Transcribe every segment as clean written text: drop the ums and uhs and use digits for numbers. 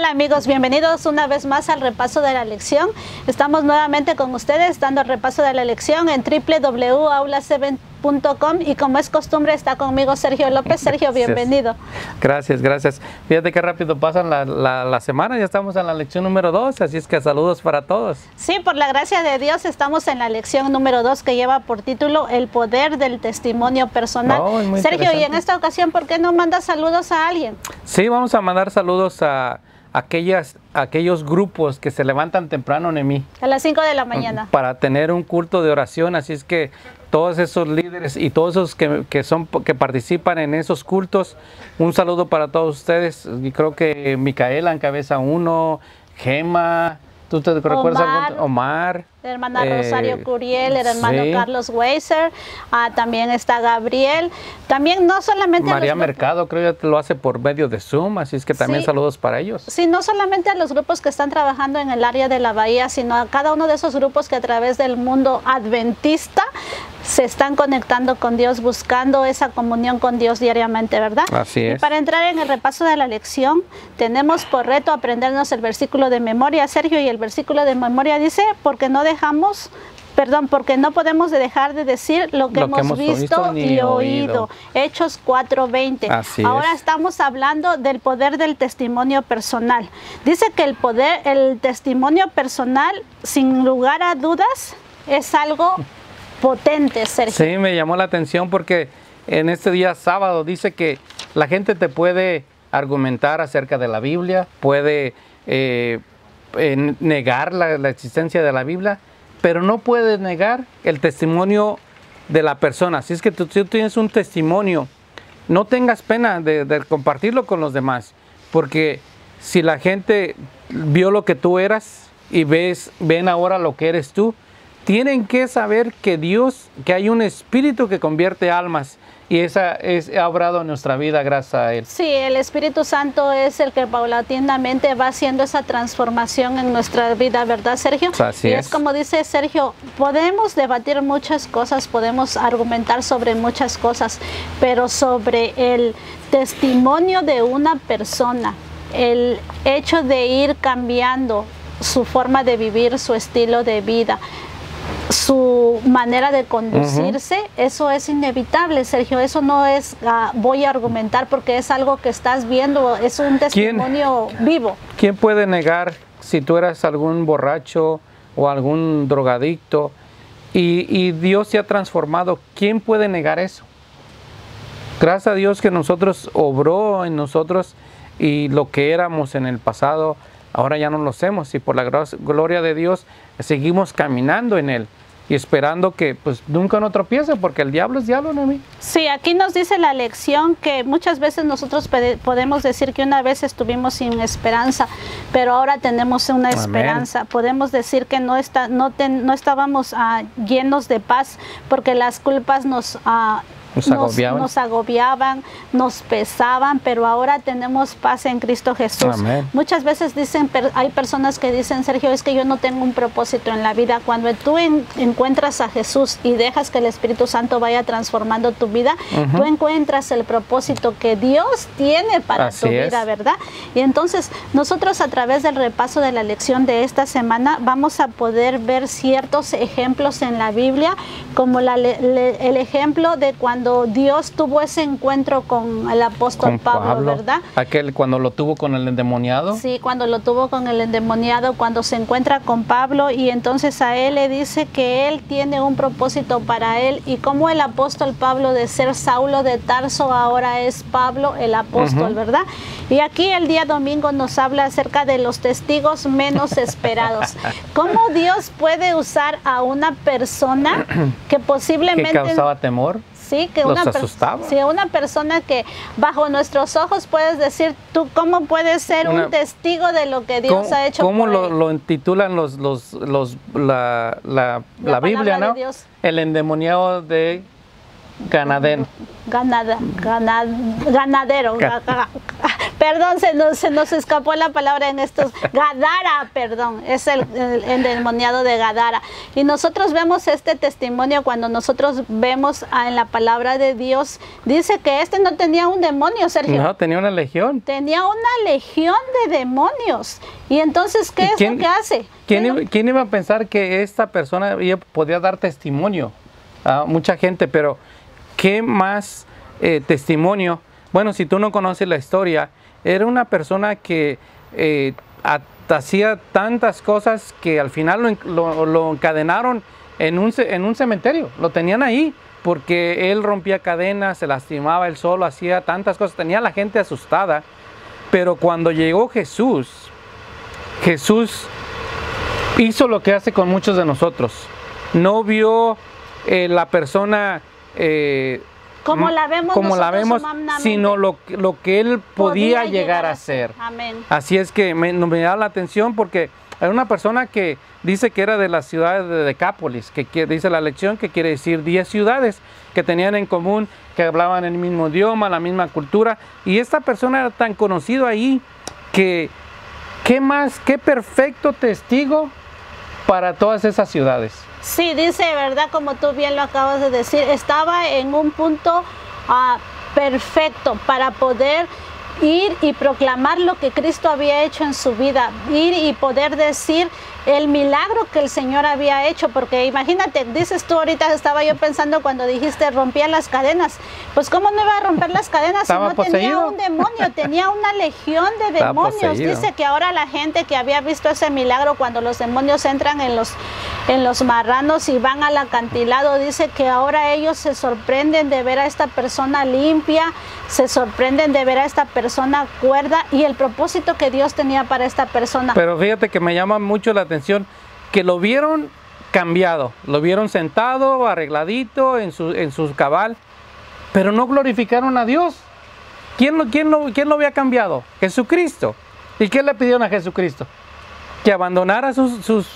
Hola amigos, bienvenidos una vez más al repaso de la lección. Estamos nuevamente con ustedes dando el repaso de la lección en www.aula7.com y como es costumbre está conmigo Sergio López. Sergio, bienvenido. Gracias, gracias. Fíjate qué rápido pasa la semana, ya estamos en la lección número 2, así es que saludos para todos. Sí, por la gracia de Dios estamos en la lección número 2 que lleva por título El poder del testimonio personal. Sergio, y en esta ocasión, ¿por qué no mandas saludos a alguien? Sí, vamos a mandar saludos a aquellos grupos que se levantan temprano, Nemi. A las 5 de la mañana. Para tener un culto de oración, así es que todos esos líderes y todos esos que participan en esos cultos, un saludo para todos ustedes. Y creo que Micaela encabeza uno, Gema, ¿tú te recuerdas algo? Omar. La hermana Rosario Curiel, el hermano Carlos Weiser, también está Gabriel, también no solamente María Mercado, creo que lo hace por medio de Zoom, así es que también saludos para ellos. Sí, no solamente a los grupos que están trabajando en el área de la Bahía, sino a cada uno de esos grupos que a través del mundo adventista se están conectando con Dios, buscando esa comunión con Dios diariamente, ¿verdad? Así es. Y para entrar en el repaso de la lección, tenemos por reto aprendernos el versículo de memoria, Sergio, y el versículo de memoria dice, porque no podemos dejar de decir lo que hemos visto y oído. Hechos 4:20. Ahora estamos hablando del poder del testimonio personal. Dice que el testimonio personal, sin lugar a dudas, es algo potente, Sergio. Sí, me llamó la atención porque en este día sábado dice que la gente te puede argumentar acerca de la Biblia, puede negar la existencia de la Biblia, pero no puedes negar el testimonio de la persona. Si es que tú tienes un testimonio, no tengas pena de compartirlo con los demás, porque si la gente vio lo que tú eras y ven ahora lo que eres tú, tienen que saber que que hay un espíritu que convierte almas. Y ha obrado en nuestra vida gracias a Él. Sí, el Espíritu Santo es el que paulatinamente va haciendo esa transformación en nuestra vida, ¿verdad, Sergio? Así es. Y es como dice Sergio, podemos debatir muchas cosas, podemos argumentar sobre muchas cosas, pero sobre el testimonio de una persona, el hecho de ir cambiando su forma de vivir, su estilo de vida, su manera de conducirse, eso es inevitable, Sergio. Eso no es voy a argumentar porque es algo que estás viendo, es un testimonio vivo. ¿Quién puede negar si tú eras algún borracho o algún drogadicto y Dios te ha transformado? ¿Quién puede negar eso? Gracias a Dios que nosotros obró en nosotros y lo que éramos en el pasado, ahora ya no lo hacemos y por la gloria de Dios seguimos caminando en Él y esperando que pues nunca no tropiece, porque el diablo es diablo, ¿no? Sí, aquí nos dice la lección que muchas veces nosotros podemos decir que una vez estuvimos sin esperanza, pero ahora tenemos una esperanza. Podemos decir que no estábamos llenos de paz porque las culpas nos agobiaban, nos pesaban, pero ahora tenemos paz en Cristo Jesús. Amén. Muchas veces hay personas que dicen, Sergio, es que yo no tengo un propósito en la vida. Cuando tú encuentras a Jesús y dejas que el Espíritu Santo vaya transformando tu vida, tú encuentras el propósito que Dios tiene para tu vida, ¿verdad? Y entonces nosotros a través del repaso de la lección de esta semana vamos a poder ver ciertos ejemplos en la Biblia, como el ejemplo de cuando Dios tuvo ese encuentro con el apóstol Pablo, ¿verdad? Cuando lo tuvo con el endemoniado. Sí, cuando lo tuvo con el endemoniado, cuando se encuentra con Pablo y entonces a él le dice que él tiene un propósito para él y como el apóstol Pablo de ser Saulo de Tarso ahora es Pablo el apóstol, ¿verdad? Y aquí el día domingo nos habla acerca de los testigos menos esperados. ¿Cómo Dios puede usar a una persona que posiblemente... ¿Que causaba temor? Sí, que una persona que bajo nuestros ojos puedes decir, tú cómo puedes ser un testigo de lo que Dios ha hecho. ¿Cómo lo intitulan la Biblia, no? El endemoniado de ganadero. Perdón, se nos escapó la palabra en estos. Gadara, perdón, es el endemoniado de Gadara. Y nosotros vemos este testimonio cuando nosotros vemos en la palabra de Dios. Dice que este no tenía un demonio, Sergio. No, tenía una legión. Tenía una legión de demonios. Y entonces, ¿qué es lo que hace? ¿Quién iba a pensar que esta persona podía dar testimonio a mucha gente? Pero, ¿qué más testimonio? Bueno, si tú no conoces la historia, era una persona que hacía tantas cosas que al final lo encadenaron en un cementerio. Lo tenían ahí porque él rompía cadenas, se lastimaba él solo, hacía tantas cosas. Tenía a la gente asustada. Pero cuando llegó Jesús hizo lo que hace con muchos de nosotros. No vio la persona como la vemos, sino lo que él podía llegar a ser. Amén. Así es que me da la atención porque era una persona que dice que era de la ciudad de Decápolis, que dice la lección que quiere decir 10 ciudades que tenían en común, que hablaban el mismo idioma, la misma cultura. Y esta persona era tan conocido ahí que qué perfecto testigo para todas esas ciudades. Sí, dice, ¿verdad? Como tú bien lo acabas de decir, estaba en un punto perfecto para poder ir y proclamar lo que Cristo había hecho en su vida, ir y poder decir el milagro que el Señor había hecho, porque imagínate, dices tú ahorita, estaba yo pensando cuando dijiste rompía las cadenas, pues cómo no iba a romper las cadenas si no tenía un demonio, tenía una legión de demonios. Dice que ahora la gente que había visto ese milagro cuando los demonios entran en los marranos y van al acantilado, dice que ahora ellos se sorprenden de ver a esta persona limpia, se sorprenden de ver a esta persona cuerda y el propósito que Dios tenía para esta persona. Pero fíjate que me llama mucho la atención que lo vieron cambiado, lo vieron sentado, arregladito en su cabal, pero no glorificaron a Dios. ¿Quién lo había cambiado? Jesucristo. ¿Y qué le pidieron a Jesucristo? Que abandonara su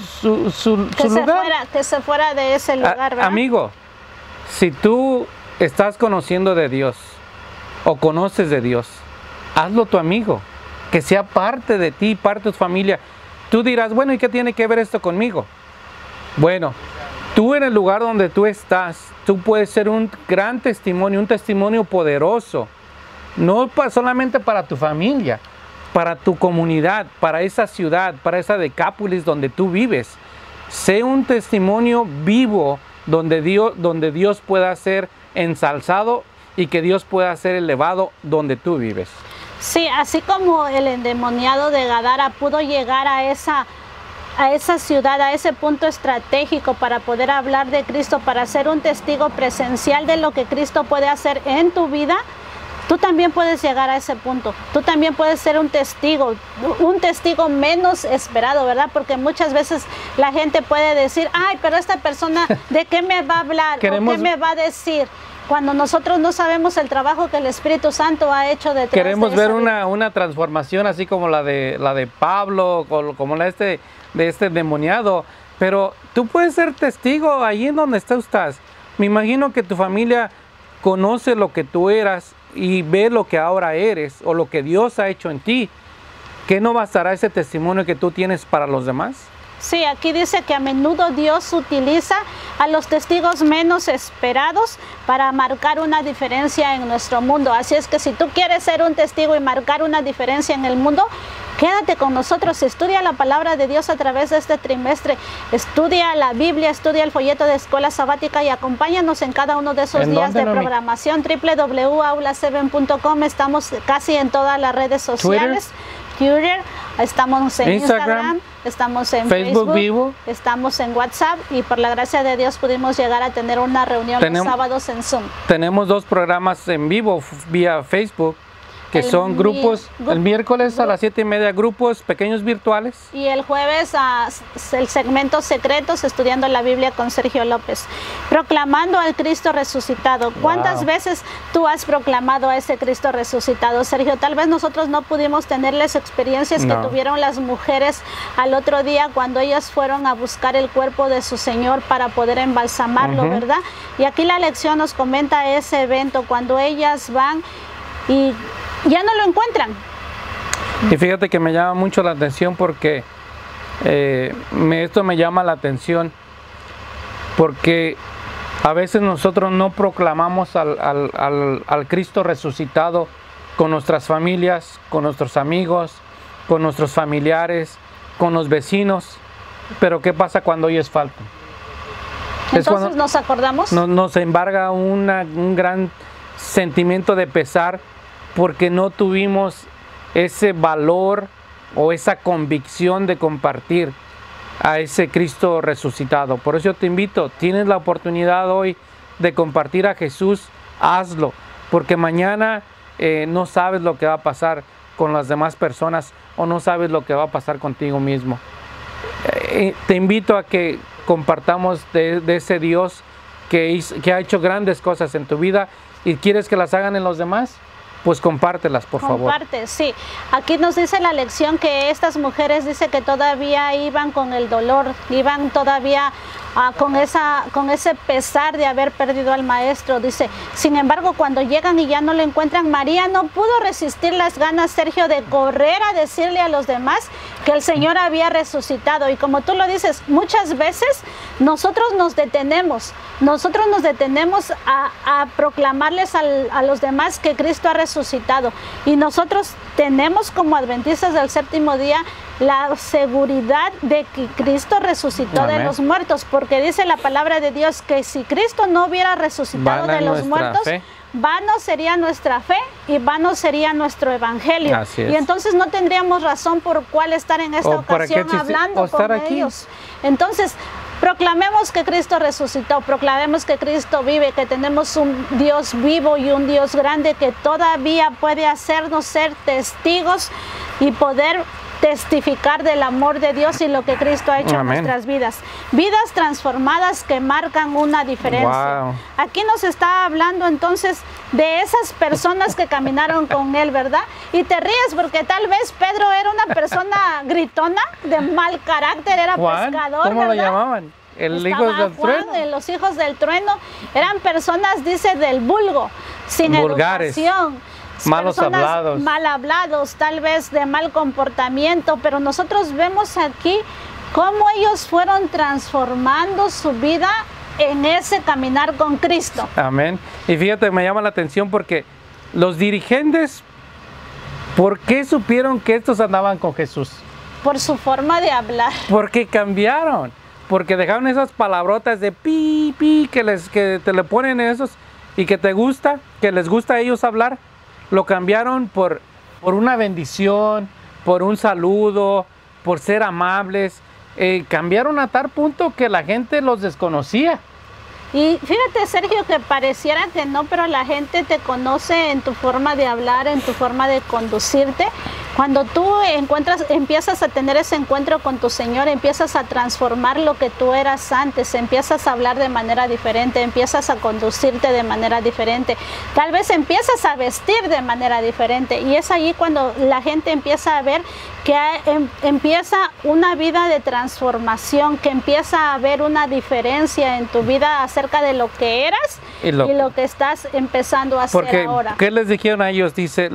lugar. Que se fuera de ese lugar, ¿verdad? Amigo, si tú estás conociendo de Dios o conoces de Dios, hazlo tu amigo, que sea parte de ti, parte de tu familia. Tú dirás, bueno, ¿y qué tiene que ver esto conmigo? Bueno, tú en el lugar donde tú estás, tú puedes ser un gran testimonio, un testimonio poderoso, no solamente para tu familia, para tu comunidad, para esa ciudad, para esa Decápolis donde tú vives. Sé un testimonio vivo donde Dios pueda ser ensalzado y que Dios pueda ser elevado donde tú vives. Sí, así como el endemoniado de Gadara pudo llegar a esa ciudad, a ese punto estratégico para poder hablar de Cristo, para ser un testigo presencial de lo que Cristo puede hacer en tu vida, tú también puedes llegar a ese punto. Tú también puedes ser un testigo menos esperado, ¿verdad? Porque muchas veces la gente puede decir, ay, pero esta persona, ¿de qué me va a hablar? ¿O qué me va a decir? Cuando nosotros no sabemos el trabajo que el Espíritu Santo ha hecho detrás de queremos ver una transformación así como la de Pablo, como la de este endemoniado, pero tú puedes ser testigo ahí en donde estás. Me imagino que tu familia conoce lo que tú eras y ve lo que ahora eres o lo que Dios ha hecho en ti. ¿Qué no bastará ese testimonio que tú tienes para los demás? Sí, aquí dice que a menudo Dios utiliza a los testigos menos esperados para marcar una diferencia en nuestro mundo. Así es que si tú quieres ser un testigo y marcar una diferencia en el mundo, quédate con nosotros, estudia la palabra de Dios a través de este trimestre, estudia la Biblia, estudia el folleto de escuela sabática y acompáñanos en cada uno de esos días de programación. www.aula7.com, estamos casi en todas las redes sociales. Twitter, estamos en Instagram, estamos en Facebook Vivo, estamos en WhatsApp y por la gracia de Dios pudimos llegar a tener una reunión los sábados en Zoom. Tenemos 2 programas en vivo vía Facebook, que son grupos, el miércoles a las 7:30 grupos pequeños virtuales. Y el jueves el segmento Secretos, estudiando la Biblia con Sergio López. Proclamando al Cristo resucitado. ¿Cuántas veces tú has proclamado a ese Cristo resucitado, Sergio? Tal vez nosotros no pudimos tener las experiencias que tuvieron las mujeres al otro día cuando ellas fueron a buscar el cuerpo de su Señor para poder embalsamarlo, ¿verdad? Y aquí la lección nos comenta ese evento cuando ellas van y ya no lo encuentran. Y fíjate que me llama mucho la atención porque esto me llama la atención porque a veces nosotros no proclamamos al Cristo resucitado con nuestras familias, con nuestros amigos, con nuestros familiares, con los vecinos. Pero ¿qué pasa cuando ellos faltan? Entonces nos acordamos. Nos embarga un gran sentimiento de pesar porque no tuvimos ese valor o esa convicción de compartir a ese Cristo resucitado. Por eso yo te invito, tienes la oportunidad hoy de compartir a Jesús, hazlo, porque mañana no sabes lo que va a pasar con las demás personas o no sabes lo que va a pasar contigo mismo. Te invito a que compartamos de ese Dios que ha hecho grandes cosas en tu vida y quieres que las hagan en los demás. Pues compártelas, por favor. Comparte, sí. Aquí nos dice la lección que estas mujeres dice que todavía iban con el dolor, iban todavía con ese pesar de haber perdido al maestro. Dice, sin embargo, cuando llegan y ya no lo encuentran, María no pudo resistir las ganas, Sergio, de correr a decirle a los demás que el Señor había resucitado. Y como tú lo dices, muchas veces nosotros nos detenemos a proclamarles a los demás que Cristo ha resucitado. Y nosotros tenemos como adventistas del séptimo día la seguridad de que Cristo resucitó Amén. de los muertos, porque dice la palabra de Dios que si Cristo no hubiera resucitado de los muertos, vano sería nuestra fe y vano sería nuestro evangelio. Así es. Y entonces no tendríamos razón por cuál estar en esta ocasión hablando con ellos. Entonces, proclamemos que Cristo resucitó, proclamemos que Cristo vive, que tenemos un Dios vivo y un Dios grande que todavía puede hacernos ser testigos y poder testificar del amor de Dios y lo que Cristo ha hecho Amén. en nuestras vidas. Vidas transformadas que marcan una diferencia. Wow. Aquí nos está hablando entonces de esas personas que caminaron con Él, ¿verdad? Y te ríes porque tal vez Pedro era una persona gritona, de mal carácter, era Juan, pescador, ¿cómo ¿verdad? lo llamaban? El hijo del trueno. Los hijos del trueno eran personas, dice, del vulgo, sin vulgares, educación. malos hablados. Mal hablados, tal vez de mal comportamiento, pero nosotros vemos aquí cómo ellos fueron transformando su vida en ese caminar con Cristo. Amén. Y fíjate, me llama la atención porque los dirigentes, ¿por qué supieron que estos andaban con Jesús? Por su forma de hablar. Porque cambiaron, porque dejaron esas palabrotas de pi, pi, que te le ponen esos y que les gusta a ellos hablar. Lo cambiaron por una bendición, por un saludo, por ser amables. Cambiaron a tal punto que la gente los desconocía. Y fíjate, Sergio, que pareciera que no, pero la gente te conoce en tu forma de hablar, en tu forma de conducirte. Cuando tú empiezas a tener ese encuentro con tu Señor, empiezas a transformar lo que tú eras antes, empiezas a hablar de manera diferente, empiezas a conducirte de manera diferente, tal vez empiezas a vestir de manera diferente. Y es allí cuando la gente empieza a ver que empieza una vida de transformación, que empieza a haber una diferencia en tu vida acerca de lo que eras y lo que estás empezando a hacer ahora. ¿Qué les dijeron a ellos? Dice,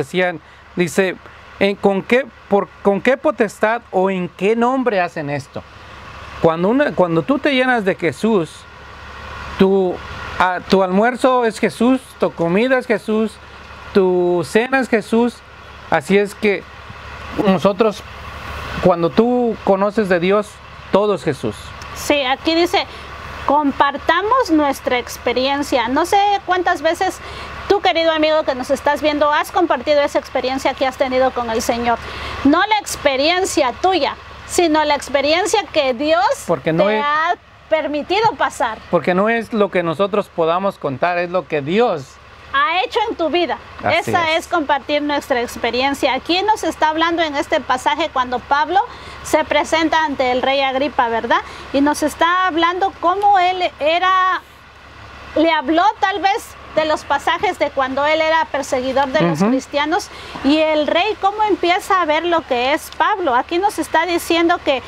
¿con qué potestad o en qué nombre hacen esto? Cuando tú te llenas de Jesús, tu almuerzo es Jesús, tu comida es Jesús, tu cena es Jesús. Así es que nosotros, cuando tú conoces de Dios, todo es Jesús. Sí, aquí dice, compartamos nuestra experiencia. No sé cuántas veces tú, querido amigo que nos estás viendo, has compartido esa experiencia que has tenido con el Señor. No la experiencia tuya, sino la experiencia que Dios ha permitido pasar. Porque no es lo que nosotros podamos contar, es lo que Dios ha hecho en tu vida. Esa es compartir nuestra experiencia. Aquí nos está hablando en este pasaje cuando Pablo se presenta ante el rey Agripa, ¿verdad? Y nos está hablando cómo él le habló tal vez de los pasajes de cuando él era perseguidor de los cristianos, y el rey cómo empieza a ver lo que es Pablo. Aquí nos está diciendo que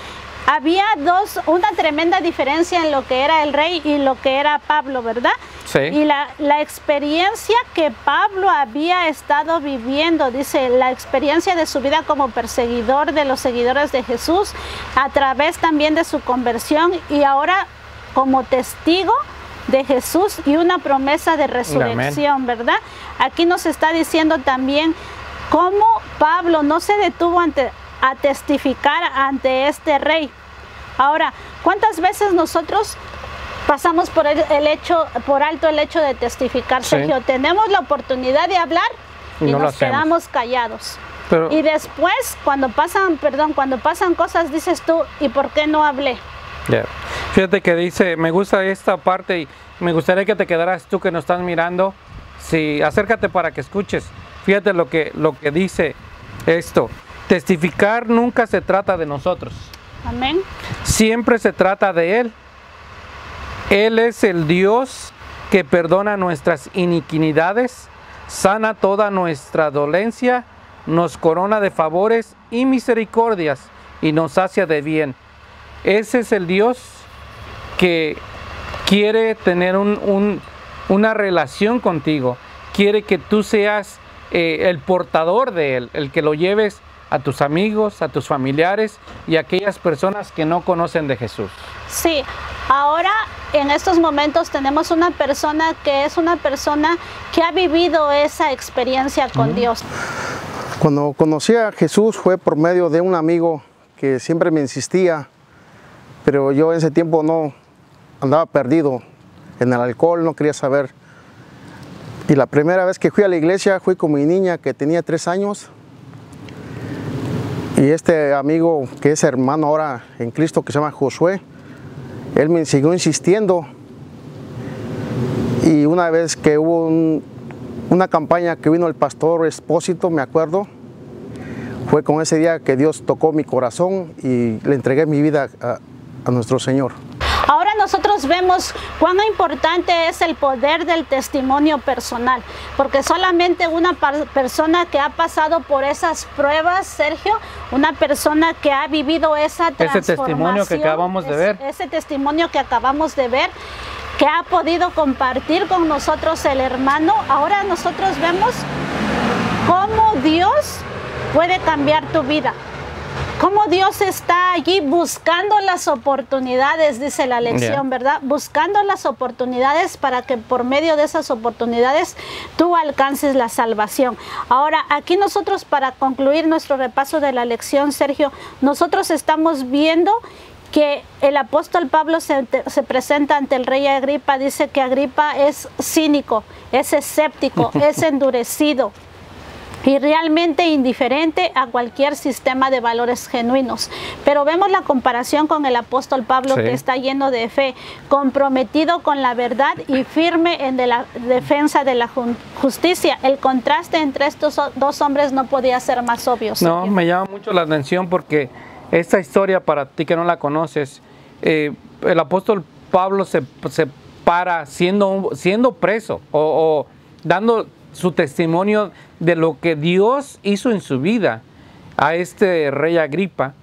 había una tremenda diferencia en lo que era el rey y lo que era Pablo, ¿verdad? Sí. Y la experiencia que Pablo había estado viviendo, dice, la experiencia de su vida como perseguidor de los seguidores de Jesús, a través también de su conversión y ahora como testigo de Jesús y una promesa de resurrección, amén, ¿verdad? Aquí nos está diciendo también cómo Pablo no se detuvo a testificar ante este rey. Ahora, ¿cuántas veces nosotros pasamos por alto el hecho de testificar, Sergio? Sí. Tenemos la oportunidad de hablar y nos quedamos callados. Y después, cuando pasan cosas, dices tú, ¿y por qué no hablé? Yeah. Fíjate que dice, me gusta esta parte y me gustaría que te quedaras tú que nos estás mirando. Sí, acércate para que escuches. Fíjate lo que dice esto. Testificar nunca se trata de nosotros. Amén. Siempre se trata de Él. Él es el Dios que perdona nuestras iniquidades, sana toda nuestra dolencia, nos corona de favores y misericordias y nos sacia de bien. Ese es el Dios que quiere tener una relación contigo. Quiere que tú seas el portador de Él, el que lo lleves a tus amigos, a tus familiares y a aquellas personas que no conocen de Jesús. Sí, ahora en estos momentos tenemos una persona que ha vivido esa experiencia con Dios. Cuando conocí a Jesús fue por medio de un amigo que siempre me insistía, pero yo en ese tiempo no andaba perdido en el alcohol, no quería saber. Y la primera vez que fui a la iglesia fui con mi niña que tenía 3 años. Y este amigo que es hermano ahora en Cristo, que se llama Josué, él me siguió insistiendo. Y una vez que hubo una campaña que vino el pastor Espósito, me acuerdo, fue con ese día que Dios tocó mi corazón y le entregué mi vida a nuestro Señor. Ahora nosotros vemos cuán importante es el poder del testimonio personal, porque solamente una persona que ha pasado por esas pruebas, Sergio, una persona que ha vivido esa transformación, ese testimonio que acabamos de ver, ese testimonio que acabamos de ver, que ha podido compartir con nosotros el hermano, ahora nosotros vemos cómo Dios puede cambiar tu vida. Cómo Dios está allí buscando las oportunidades, dice la lección, ¿verdad? Buscando las oportunidades para que por medio de esas oportunidades tú alcances la salvación. Ahora, aquí nosotros, para concluir nuestro repaso de la lección, Sergio, nosotros estamos viendo que el apóstol Pablo se presenta ante el rey Agripa, dice que Agripa es cínico, es escéptico, es endurecido y realmente indiferente a cualquier sistema de valores genuinos. Pero vemos la comparación con el apóstol Pablo, que está lleno de fe, comprometido con la verdad y firme en la defensa de la justicia. El contraste entre estos dos hombres no podía ser más obvio. No, me llama mucho la atención porque esta historia, para ti que no la conoces, el apóstol Pablo se para siendo preso o dando su testimonio de lo que Dios hizo en su vida a este rey Agripa,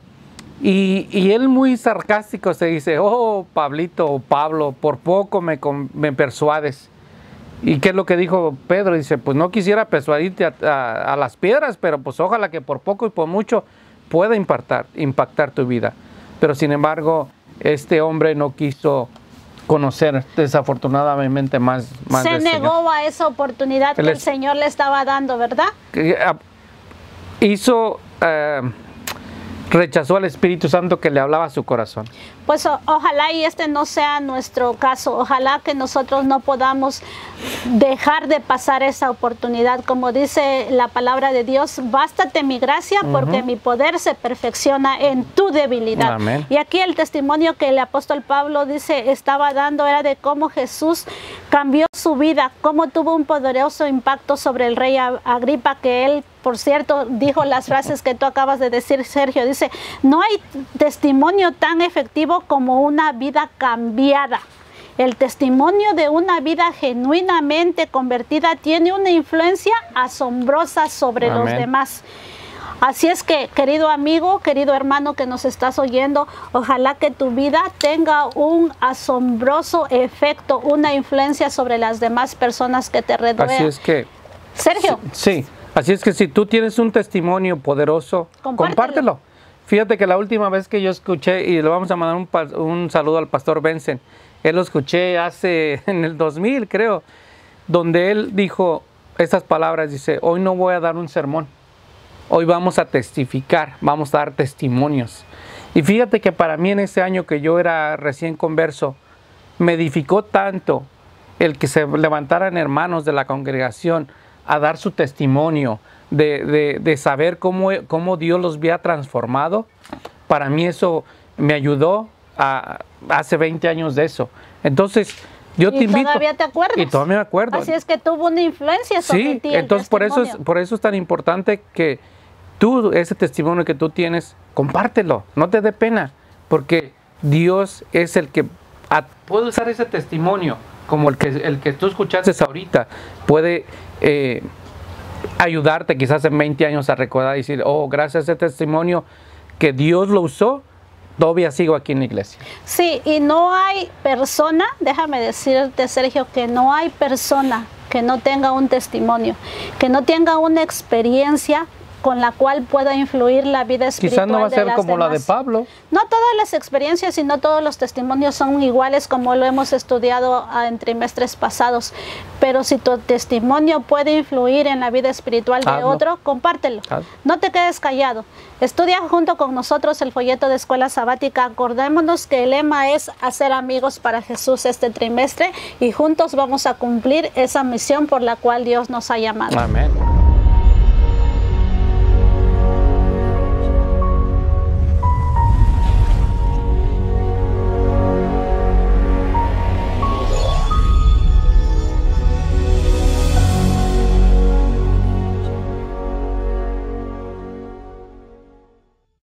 y él muy sarcástico se dice: oh, Pablito o Pablo, por poco me persuades. ¿Y qué es lo que dijo Pedro? Dice: pues no quisiera persuadirte a las piedras, pero pues ojalá que por poco y por mucho pueda impactar tu vida. Pero sin embargo, este hombre no quiso conocer desafortunadamente más se negó a esa oportunidad que el Señor le estaba dando, ¿verdad? Rechazó al Espíritu Santo que le hablaba a su corazón. Pues ojalá y este no sea nuestro caso. Ojalá que nosotros no podamos dejar de pasar esa oportunidad. Como dice la palabra de Dios: bástate mi gracia, porque mi poder se perfecciona en tu debilidad. Amén. Y aquí el testimonio que el apóstol Pablo estaba dando era de cómo Jesús cambió su vida, cómo tuvo un poderoso impacto sobre el rey Agripa, que él, por cierto, dijo las frases que tú acabas de decir, Sergio. Dice: no hay testimonio tan efectivo como una vida cambiada. El testimonio de una vida genuinamente convertida tiene una influencia asombrosa sobre los demás. Así es que, querido amigo, querido hermano que nos estás oyendo, ojalá que tu vida tenga un asombroso efecto, una influencia sobre las demás personas que te rodean. Así es que, Sergio. Sí, así es que si tú tienes un testimonio poderoso, compártelo. Fíjate que la última vez que yo escuché, y le vamos a mandar un saludo al pastor Benson, él lo escuché en el 2000, creo, donde él dijo estas palabras, dice, hoy no voy a dar un sermón, hoy vamos a testificar, vamos a dar testimonios. Y fíjate que para mí en ese año que yo era recién converso, me edificó tanto el que se levantaran hermanos de la congregación a dar su testimonio, de saber cómo Dios los había transformado. Para mí eso me ayudó hace 20 años de eso. Entonces, yo te invito. ¿Y todavía te acuerdas? Y todavía me acuerdo. Así es que tuvo una influencia sobre ti. Sí, entonces por eso es tan importante que tú, ese testimonio que tú tienes, compártelo, no te dé pena, porque Dios es el que puede usar ese testimonio, como el que tú escuchaste ahorita, puede ayudarte quizás en 20 años a recordar y decir, oh, gracias a ese testimonio que Dios lo usó, todavía sigo aquí en la iglesia. Sí, y no hay persona, déjame decirte, Sergio, que no hay persona que no tenga un testimonio, que no tenga una experiencia con la cual pueda influir la vida espiritual. Quizás no va a ser como la de Pablo. No todas las experiencias y no todos los testimonios son iguales, como lo hemos estudiado en trimestres pasados, pero si tu testimonio puede influir en la vida espiritual de otro, compártelo. No te quedes callado. Estudia junto con nosotros el folleto de Escuela Sabática. Acordémonos que el lema es hacer amigos para Jesús este trimestre, y juntos vamos a cumplir esa misión por la cual Dios nos ha llamado. Amén.